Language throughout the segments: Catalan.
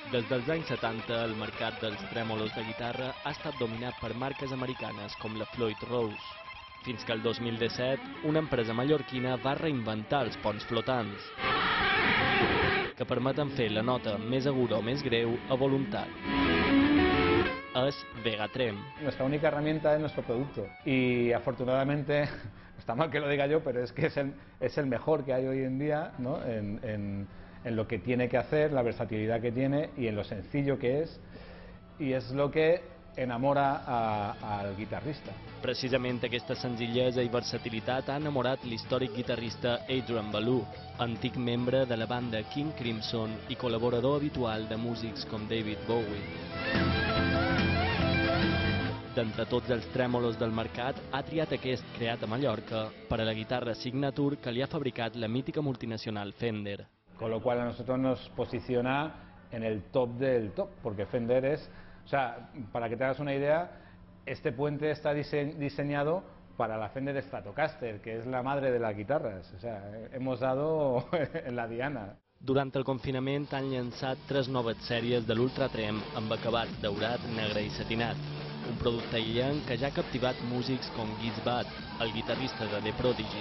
Des dels anys 70, el mercat dels trèmolos de guitarra ha estat dominat per marques americanes com la Floyd Rose, fins que el 2017 una empresa mallorquina va reinventar els ponts flotants, que permeten fer la nota més aguda o més greu a voluntat. Es Vegatrem. Nuestra única herramienta es nuestro producto y afortunadamente, está mal que lo diga yo, pero es que es el mejor que hay hoy en día, ¿no? en lo que tiene que hacer, la versatilidad que tiene y en lo sencillo que es, y es lo que enamora al guitarrista. Precisament aquesta senzillesa i versatilitat ha enamorat l'històric guitarrista Adrian Belew, antic membre de la banda King Crimson i col·laborador habitual de músics com David Bowie. D'entre tots els trèmolos del mercat, ha triat aquest creat a Mallorca per a la guitarra Signature que li ha fabricat la mítica multinacional Fender. Con lo cual a nosotros nos posiciona en el top del top, porque Fender es, o sea, para que te hagas una idea, este puente está diseñado para la Fender Stratocaster, que es la madre de las guitarras, o sea, hemos dado en la diana. Durant el confinament han llançat 3 noves sèries de l'Ultratrem amb acabat daurat, negre i satinat, un producte illenc que ja ha captivat músics com Guy Bat, el guitarrista de The Prodigy,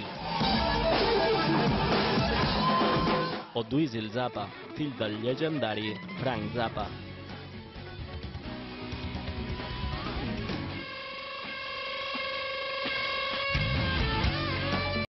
o Dweezil Zappa, fill del llegendari Frank Zappa.